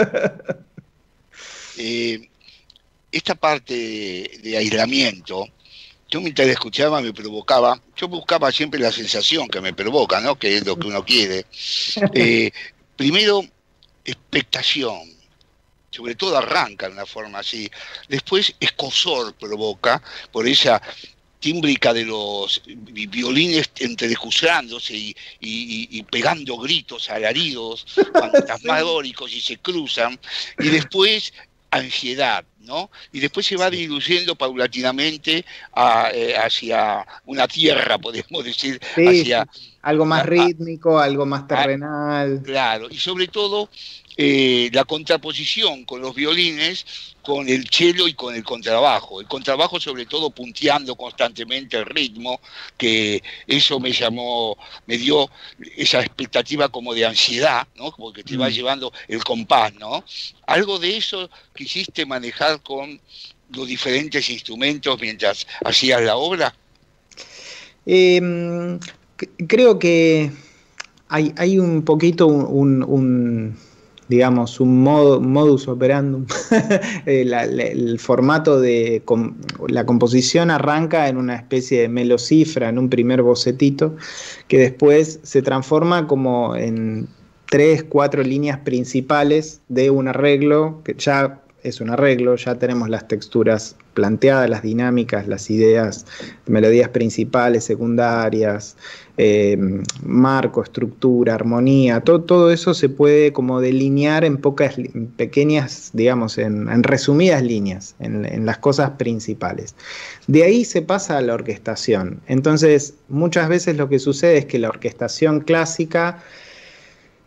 eh, esta parte de, de aislamiento, yo mientras escuchaba me provocaba, yo buscaba siempre la sensación que me provoca, ¿no? Que es lo que uno quiere. Eh, primero, expectación. Sobre todo arranca de una forma así. Después, escozor provoca por esa... tímbrica de los violines entrecruzándose y, y, y pegando gritos, alaridos, fantasmagóricos y se cruzan, y después ansiedad, ¿no? Y después se va diluyendo paulatinamente a, eh, hacia una tierra, podemos decir, sí, hacia... algo más a, rítmico, algo más terrenal. A, claro, y sobre todo eh, la contraposición con los violines, con el cello y con el contrabajo. El contrabajo sobre todo punteando constantemente el ritmo, que eso me llamó, me dio esa expectativa como de ansiedad, ¿no? Porque te mm. va llevando el compás, ¿no? Algo de eso quisiste manejar con los diferentes instrumentos mientras hacías la obra. Eh, creo que hay, hay un poquito un... un... digamos, un modo, modus operandum. la, la, el formato de com, la composición arranca en una especie de melocifra, en un primer bocetito, que después se transforma como en tres, cuatro líneas principales de un arreglo, que ya es un arreglo, ya tenemos las texturas planteadas, las dinámicas, las ideas, melodías principales, secundarias, eh, marco, estructura, armonía, todo, todo eso se puede como delinear en pocas, en pequeñas, digamos, en, en resumidas líneas, en, en las cosas principales. De ahí se pasa a la orquestación. Entonces, muchas veces lo que sucede es que la orquestación clásica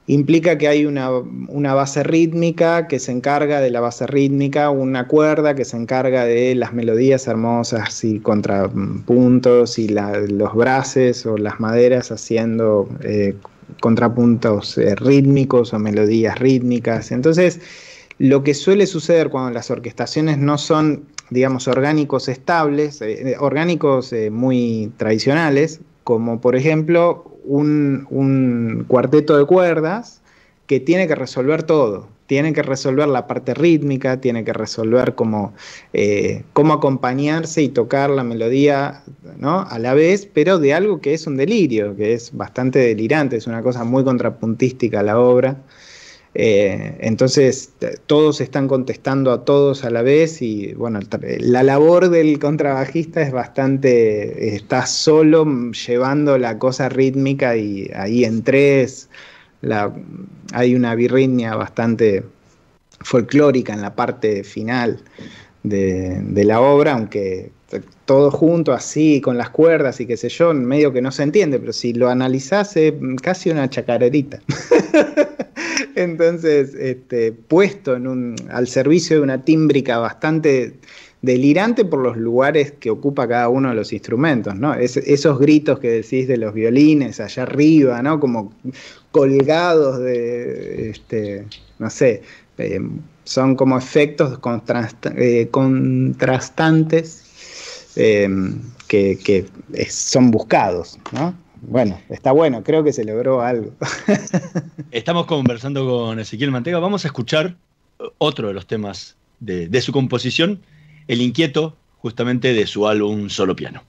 implica que hay una, una base rítmica que se encarga de la base rítmica, una cuerda que se encarga de las melodías hermosas y contrapuntos, y la, los brases o las maderas haciendo eh, contrapuntos eh, rítmicos o melodías rítmicas. Entonces, lo que suele suceder cuando las orquestaciones no son, digamos, orgánicos estables, eh, orgánicos eh, muy tradicionales, como por ejemplo un, un cuarteto de cuerdas que tiene que resolver todo, tiene que resolver la parte rítmica, tiene que resolver cómo, eh, cómo acompañarse y tocar la melodía, ¿no?, a la vez, pero de algo que es un delirio, que es bastante delirante, es una cosa muy contrapuntística la obra. Eh, entonces todos están contestando a todos a la vez y bueno, la labor del contrabajista es bastante, está solo llevando la cosa rítmica y ahí en tres la, hay una birritmia bastante folclórica en la parte final de, de la obra, aunque todo junto así con las cuerdas y qué sé yo, medio que no se entiende, pero si lo analizás es casi una chacarerita. Entonces, este, puesto en un, al servicio de una tímbrica bastante delirante por los lugares que ocupa cada uno de los instrumentos, ¿no? Es, esos gritos que decís de los violines allá arriba, ¿no?, como colgados de, este, no sé, eh, son como efectos contrast, eh, contrastantes eh, que, que es, son buscados, ¿no? Bueno, está bueno, creo que se logró algo. Estamos conversando con Ezequiel Mantega. Vamos a escuchar otro de los temas de, de su composición, El Inquieto, justamente de su álbum Solo Piano.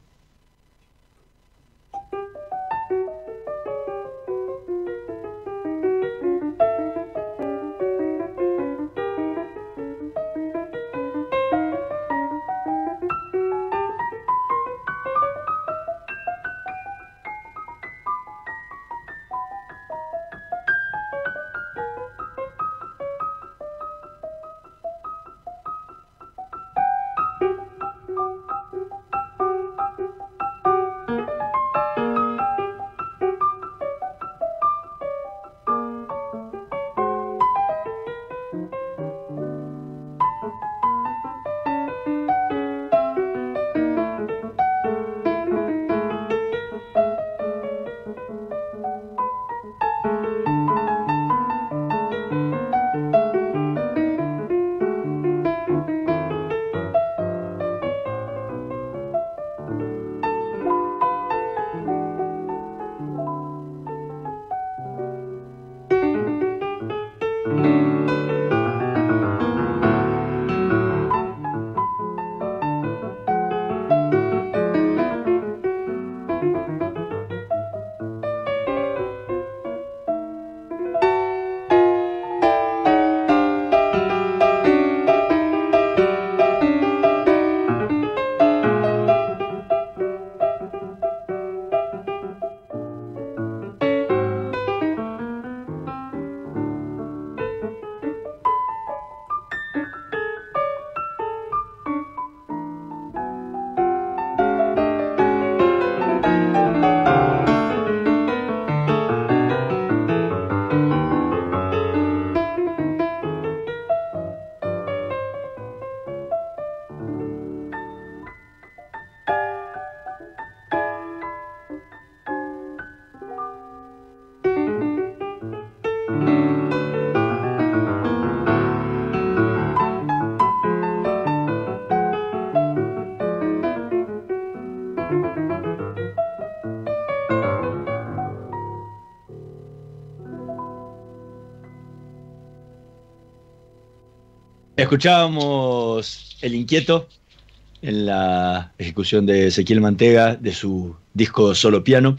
Escuchábamos El Inquieto en la ejecución de Ezequiel Mantega de su disco Solo Piano.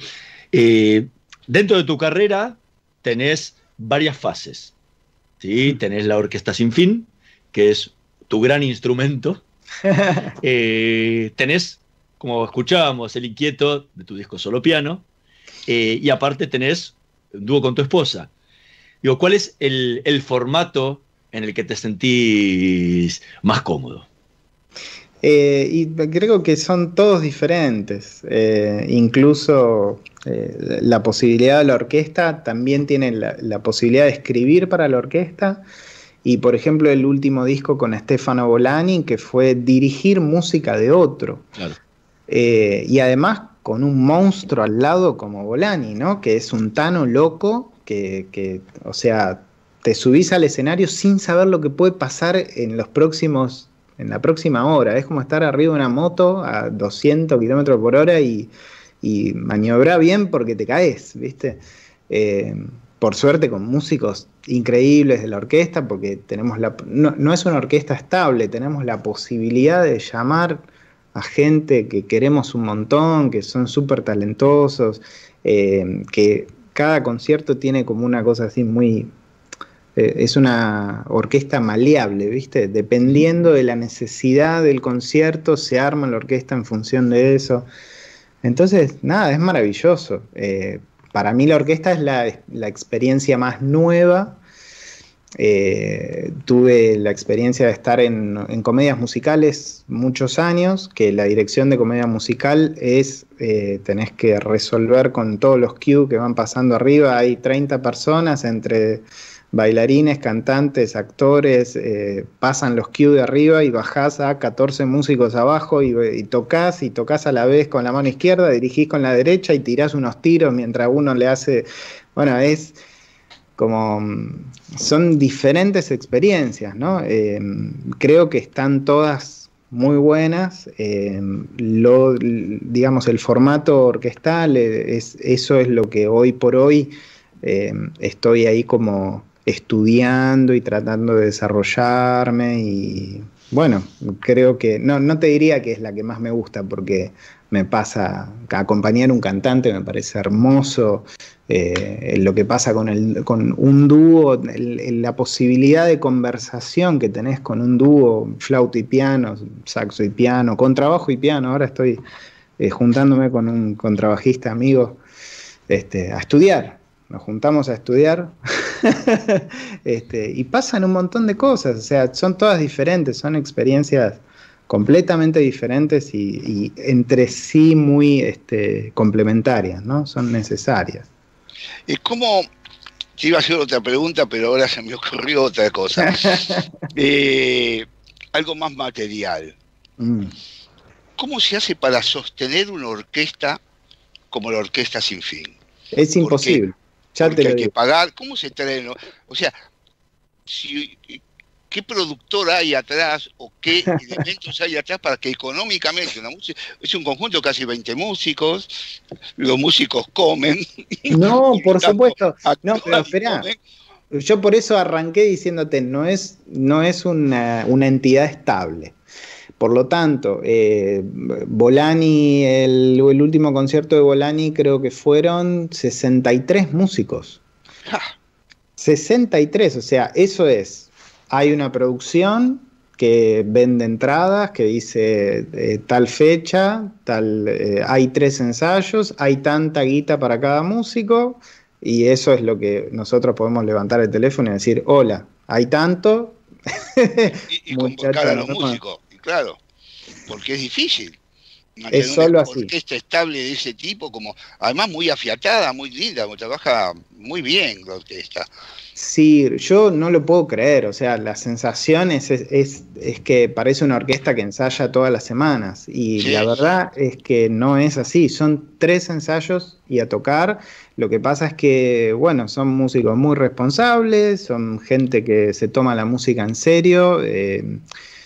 Eh, dentro de tu carrera tenés varias fases, ¿sí? Tenés la Orquesta Sin Fin, que es tu gran instrumento. Eh, tenés, como escuchábamos, El Inquieto de tu disco Solo Piano. Eh, y aparte tenés un dúo con tu esposa. Digo, ¿cuál es el, el formato en el que te sentís más cómodo? Eh, y creo que son todos diferentes. Eh, incluso eh, la posibilidad de la orquesta también tiene la, la posibilidad de escribir para la orquesta. Y por ejemplo, el último disco con Stefano Bolani, que fue dirigir música de otro. Claro. Eh, y además con un monstruo al lado como Bolani, ¿no? Que es un Tano loco, que, que, o sea, te subís al escenario sin saber lo que puede pasar en los próximos, en la próxima hora. Es como estar arriba de una moto a doscientos kilómetros por hora y, y maniobrar bien porque te caes, ¿viste? Eh, por suerte con músicos increíbles de la orquesta, porque tenemos la, no, no es una orquesta estable, tenemos la posibilidad de llamar a gente que queremos un montón, que son súper talentosos, eh, que cada concierto tiene como una cosa así muy... Eh, es una orquesta maleable, ¿viste? Dependiendo de la necesidad del concierto, se arma la orquesta en función de eso. Entonces, nada, es maravilloso. Eh, para mí la orquesta es la, la experiencia más nueva. Eh, tuve la experiencia de estar en, en comedias musicales muchos años, que la dirección de comedia musical es, eh, tenés que resolver con todos los cues que van pasando arriba, hay treinta personas entre bailarines, cantantes, actores, eh, pasan los cues de arriba y bajás a catorce músicos abajo y, y tocás, y tocás a la vez con la mano izquierda, dirigís con la derecha y tirás unos tiros mientras uno le hace, bueno, es... como son diferentes experiencias, ¿no? Eh, creo que están todas muy buenas. Eh, lo, digamos, el formato orquestal, es, eso es lo que hoy por hoy eh, estoy ahí como estudiando y tratando de desarrollarme. Y bueno, creo que, no, no te diría que es la que más me gusta, porque me pasa, acompañar un cantante me parece hermoso. Eh, lo que pasa con, el, con un dúo, el, la posibilidad de conversación que tenés con un dúo, flauta y piano, saxo y piano, contrabajo y piano. Ahora estoy eh, juntándome con un contrabajista amigo este, a estudiar. Nos juntamos a estudiar este, y pasan un montón de cosas. O sea, son todas diferentes, son experiencias completamente diferentes y, y entre sí muy este, complementarias, ¿no? Son necesarias. ¿Cómo? Te iba a hacer otra pregunta, pero ahora se me ocurrió otra cosa. eh, algo más material. Mm. ¿Cómo se hace para sostener una orquesta como la Orquesta Sin Fin? Es imposible. Porque, ya porque te lo hay digo. que pagar. ¿Cómo se traen? O sea, si, ¿qué productor hay atrás o qué elementos hay atrás para que económicamente una música, es un conjunto de casi veinte músicos, los músicos comen? No, por supuesto. No, pero Actúan y esperá. comen. Yo por eso arranqué diciéndote, no es, no es una, una entidad estable. Por lo tanto, eh, Bolani, el, el último concierto de Bolani creo que fueron sesenta y tres músicos. Ja, sesenta y tres, o sea, eso es, hay una producción que vende entradas, que dice eh, tal fecha, tal, eh, hay tres ensayos, hay tanta guita para cada músico, y eso es lo que nosotros podemos levantar el teléfono y decir, hola, hay tanto. y, y convocar a los Muchacho, músicos, y claro, porque es difícil mantener Es solo una así. orquesta estable de ese tipo, como además muy afiatada, muy linda, trabaja muy bien la orquesta. Sí, yo no lo puedo creer, o sea, la sensación es, es, es, es que parece una orquesta que ensaya todas las semanas, y Sí. la verdad es que no es así, son tres ensayos y a tocar. Lo que pasa es que, bueno, son músicos muy responsables, son gente que se toma la música en serio, eh,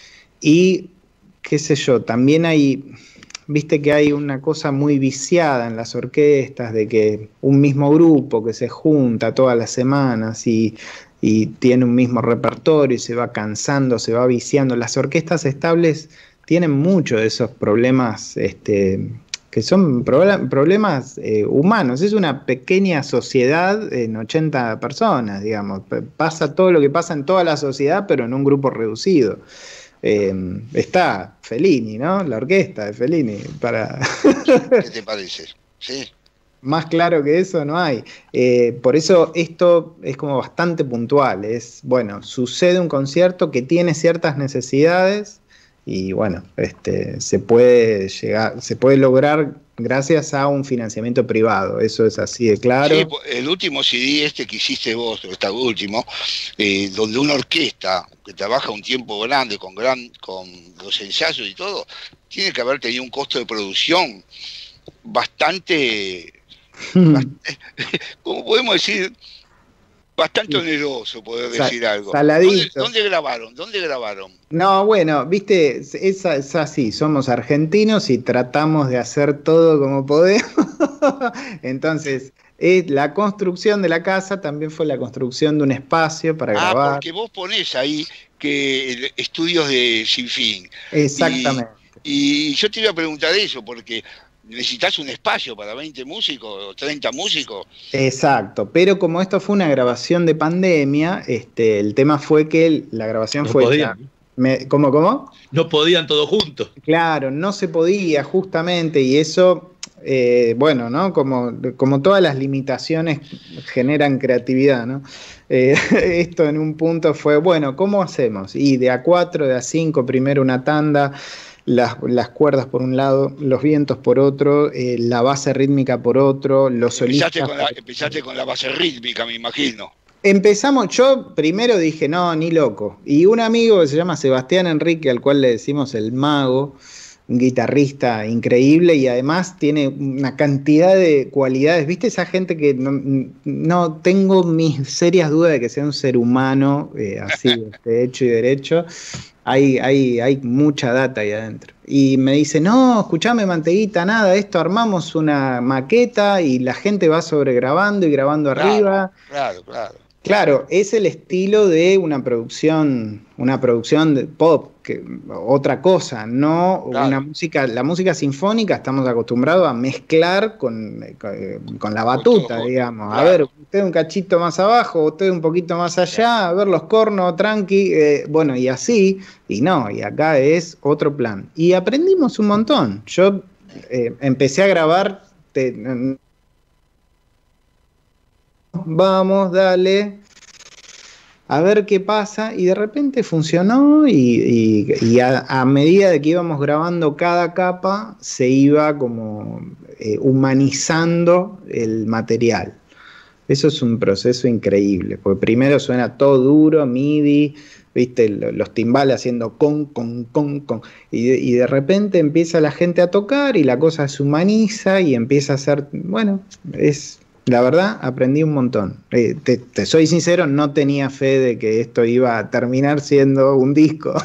y qué sé yo, también hay... Viste que hay una cosa muy viciada en las orquestas de que un mismo grupo que se junta todas las semanas y, y tiene un mismo repertorio y se va cansando, se va viciando. Las orquestas estables tienen mucho de esos problemas este, que son proble- problemas eh, humanos. Es una pequeña sociedad en ochenta personas, digamos. P- Pasa todo lo que pasa en toda la sociedad, pero en un grupo reducido. Eh, está Fellini, ¿no? La orquesta de Fellini. Para ¿Qué te parece? Sí. más claro que eso no hay. Eh, por eso esto es como bastante puntual. Es, bueno, sucede un concierto que tiene ciertas necesidades y bueno, este, se puede llegar, se puede lograr gracias a un financiamiento privado, eso es así de claro. Sí, el último C D este que hiciste vos, este último, eh, donde una orquesta que trabaja un tiempo grande con gran, con los ensayos y todo, tiene que haber tenido un costo de producción bastante, bastante ¿cómo podemos decir? Bastante oneroso, poder decir Sa algo. Saladito. ¿Dónde, ¿Dónde grabaron? ¿Dónde grabaron? No, bueno, viste, es, es así, somos argentinos y tratamos de hacer todo como podemos. Entonces, es, la construcción de la casa también fue la construcción de un espacio para ah, grabar. Ah, porque vos ponés ahí que estudios de Sinfín. Exactamente. Y, y yo te iba a preguntar eso, porque necesitas un espacio para veinte músicos o treinta músicos. Exacto, pero como esto fue una grabación de pandemia, este, el tema fue que la grabación no fue... Podían. Me, ¿Cómo, cómo? No podían todos juntos. Claro, no se podía justamente, y eso, eh, bueno, ¿no? Como, como todas las limitaciones generan creatividad, ¿no? Eh, esto en un punto fue, bueno, ¿cómo hacemos? Y de a cuatro, de a cinco, primero una tanda... Las, las cuerdas por un lado, los vientos por otro, eh, la base rítmica por otro, los solistas... Empezaste con, la, empezaste con la base rítmica, me imagino. Empezamos, yo primero dije, no, ni loco. Y un amigo que se llama Sebastián Enrique, al cual le decimos el mago, un guitarrista increíble y además tiene una cantidad de cualidades. ¿Viste esa gente que no, no tengo mis serias dudas de que sea un ser humano, eh, así, de hecho y derecho? Hay, hay, hay mucha data ahí adentro. Y me dice, no, escuchame, Manteguita, nada, esto armamos una maqueta y la gente va sobregrabando y grabando claro, arriba. Claro, claro. Claro, es el estilo de una producción, una producción de pop, que, otra cosa, no claro. Una música, la música sinfónica estamos acostumbrados a mezclar con, con, con la batuta, Justo, digamos. Claro. A ver, usted un cachito más abajo, usted un poquito más allá, a ver los cornos, tranqui, eh, bueno, y así, y no, y acá es otro plan. Y aprendimos un montón. Yo eh, empecé a grabar... Te, vamos, dale, a ver qué pasa, y de repente funcionó y, y, y a, a medida de que íbamos grabando cada capa, se iba como eh, humanizando el material. Eso es un proceso increíble, porque primero suena todo duro, MIDI, viste, los timbales haciendo con, con, con, con, y de, y de repente empieza la gente a tocar y la cosa se humaniza y empieza a ser, bueno, es... La verdad, aprendí un montón. Eh, te, te soy sincero, no tenía fe de que esto iba a terminar siendo un disco.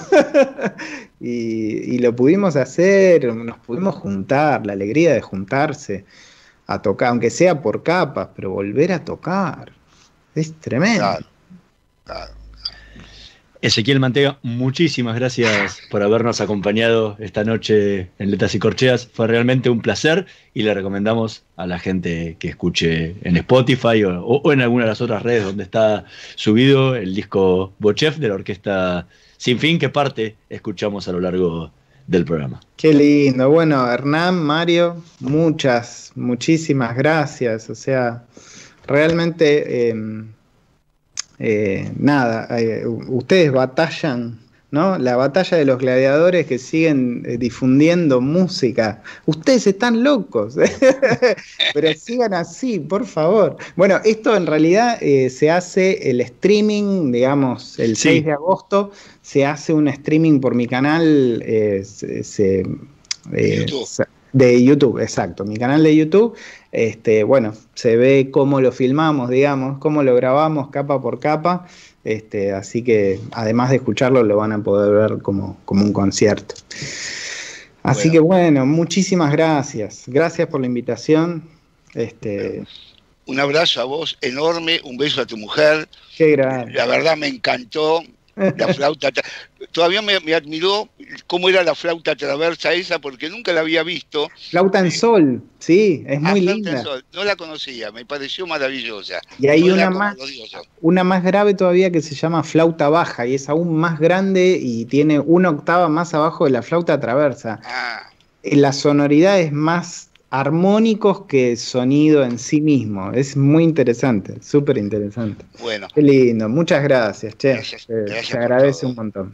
y, y lo pudimos hacer, nos pudimos juntar, la alegría de juntarse a tocar, aunque sea por capas, pero volver a tocar. Es tremendo. Claro, claro. Ezequiel Mantega, muchísimas gracias por habernos acompañado esta noche en Letras y Corcheas. Fue realmente un placer y le recomendamos a la gente que escuche en Spotify o, o en alguna de las otras redes donde está subido el disco Bochef de la orquesta Sinfín, que parte escuchamos a lo largo del programa. Qué lindo. Bueno, Hernán, Mario, muchas, muchísimas gracias. O sea, realmente... Eh, Eh, nada, eh, ustedes batallan, ¿no? La batalla de los gladiadores que siguen eh, difundiendo música. Ustedes están locos, pero sigan así, por favor. Bueno, esto en realidad eh, se hace el streaming, digamos, el sí. seis de agosto, se hace un streaming por mi canal, eh, se, se, eh, de YouTube, exacto, mi canal de YouTube. Este, bueno, se ve cómo lo filmamos, digamos, cómo lo grabamos capa por capa, este, así que además de escucharlo lo van a poder ver como, como un concierto. Así bueno. que bueno, muchísimas gracias, gracias por la invitación. Este, un abrazo a vos enorme, un beso a tu mujer. Qué grande. La verdad me encantó. La flauta, todavía me, me admiró cómo era la flauta traversa esa, porque nunca la había visto. Flauta en sol, sí, es muy ah, linda. No la conocía, me pareció maravillosa. Y hay no una más, una más grave todavía que se llama flauta baja, y es aún más grande y tiene una octava más abajo de la flauta traversa. Ah. La sonoridad es más armónicos que sonido en sí mismo. Es muy interesante, súper interesante. Bueno. Qué lindo, muchas gracias, che. Gracias, eh, gracias se agradece un montón.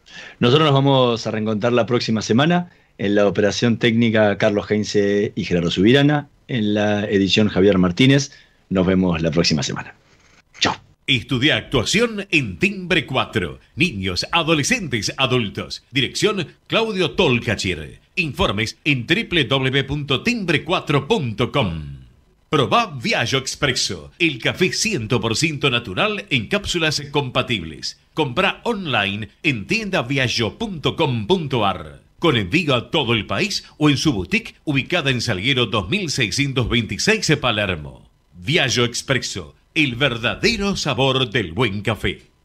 Nosotros nos vamos a reencontrar la próxima semana. En la operación técnica, Carlos Heinze y Gerardo Subirana. En la edición, Javier Martínez. Nos vemos la próxima semana. Chao. Estudia actuación en Timbre cuatro. Niños, adolescentes, adultos. Dirección Claudio Tolcachir. Informes en doble u doble u doble u punto timbre cuatro punto com. Probá Viaggio Expresso, el café cien por ciento natural en cápsulas compatibles. Comprá online en tienda viaggio punto com punto ar. Con envío a todo el país o en su boutique ubicada en Salguero dos mil seiscientos veintiséis, Palermo. Viaggio Expresso, el verdadero sabor del buen café.